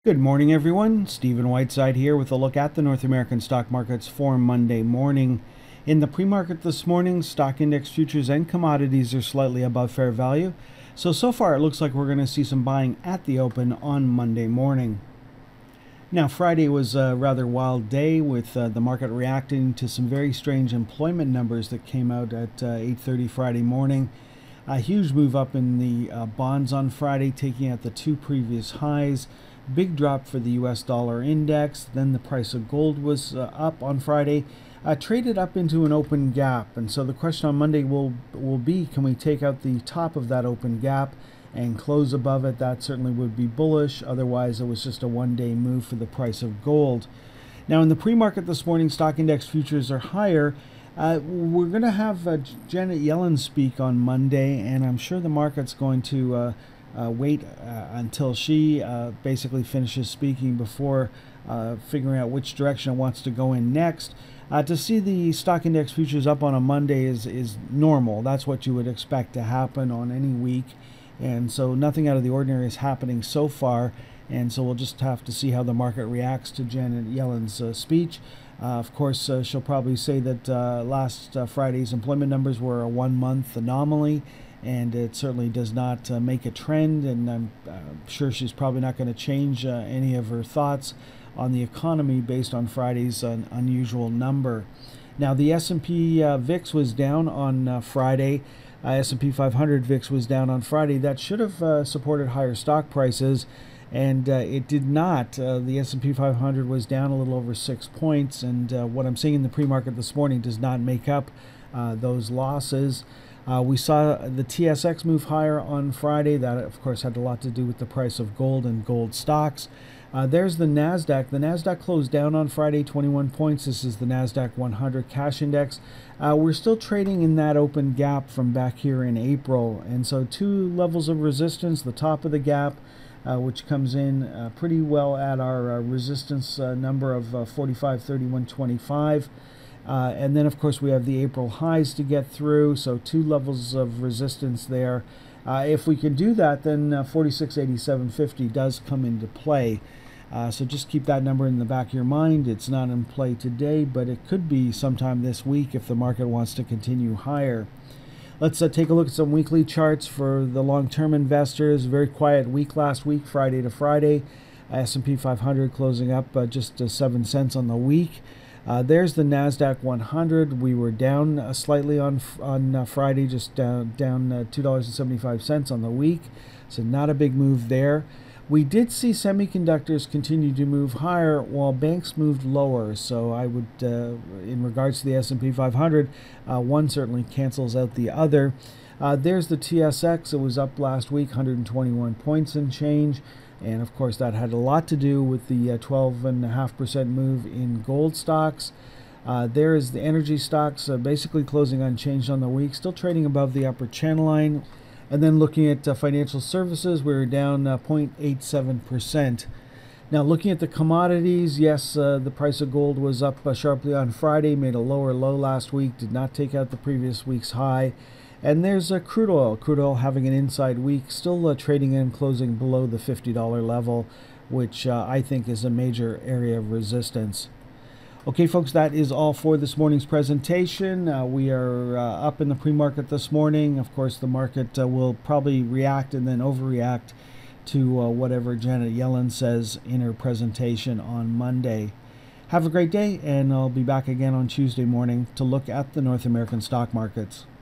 Good morning, everyone. Stephen Whiteside here with a look at the North American stock markets for Monday morning. In the pre-market this morning, stock index futures and commodities are slightly above fair value. So far it looks like we're going to see some buying at the open on Monday morning. Now, Friday was a rather wild day with the market reacting to some very strange employment numbers that came out at 8:30 Friday morning. A huge move up in the bonds on Friday, taking out the two previous highs. Big drop for the US dollar index. Then the price of gold was up on Friday, traded up into an open gap. And so the question on Monday will be, can we take out the top of that open gap and close above it? That certainly would be bullish. Otherwise, it was just a one-day move for the price of gold. Now, in the pre-market this morning, stock index futures are higher. We're going to have Janet Yellen speak on Monday, and I'm sure the market's going to wait until she basically finishes speaking before figuring out which direction it wants to go in next. To see the stock index futures up on a Monday is normal. That's what you would expect to happen on any week. And so nothing out of the ordinary is happening so far. And so we'll just have to see how the market reacts to Janet Yellen's speech. Of course, she'll probably say that last Friday's employment numbers were a one-month anomaly, and it certainly does not make a trend, and I'm sure she's probably not going to change any of her thoughts on the economy based on Friday's unusual number. Now, the S&P VIX was down on Friday. S&P 500 VIX was down on Friday. That should have supported higher stock prices, and it did not. The S&P 500 was down a little over 6 points, and what I'm seeing in the pre-market this morning does not make up those losses. We saw the TSX move higher on Friday. That, of course, had a lot to do with the price of gold and gold stocks. There's the NASDAQ. The NASDAQ closed down on Friday, 21 points. This is the NASDAQ 100 cash index. We're still trading in that open gap from back here in April. And so two levels of resistance, the top of the gap, which comes in pretty well at our resistance number of 45.3125. And then, of course, we have the April highs to get through, so two levels of resistance there. If we can do that, then 46.8750 does come into play. So just keep that number in the back of your mind. It's not in play today, but it could be sometime this week if the market wants to continue higher. Let's take a look at some weekly charts for the long-term investors. Very quiet week last week, Friday to Friday. S&P 500 closing up just 7 cents on the week. There's the NASDAQ 100. We were down slightly on Friday, just down $2.75 on the week. So not a big move there. We did see semiconductors continue to move higher while banks moved lower. So I would, in regards to the S&P 500, one certainly cancels out the other. There's the TSX. It was up last week, 121 points and change. And of course, that had a lot to do with the 12.5% move in gold stocks. There is the energy stocks basically closing unchanged on the week, still trading above the upper channel line. And then looking at financial services, we're down 0.87%. Now, looking at the commodities, yes, the price of gold was up sharply on Friday, made a lower low last week, did not take out the previous week's high. And there's crude oil. Crude oil having an inside week, still trading in closing below the $50 level, which I think is a major area of resistance. Okay, folks, that is all for this morning's presentation. We are up in the pre-market this morning. Of course, the market will probably react and then overreact to whatever Janet Yellen says in her presentation on Monday. Have a great day, and I'll be back again on Tuesday morning to look at the North American stock markets.